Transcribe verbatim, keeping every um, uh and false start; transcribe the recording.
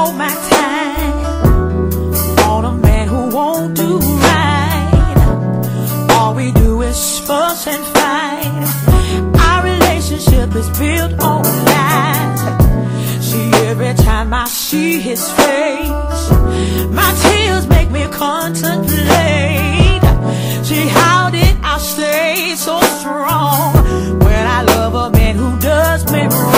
all my time on a man who won't do right. All we do is fuss and fight. Our relationship is built on lies. See, every time I see his face, my tears make me contemplate. See, how did I stay so strong when I love a man who does me wrong?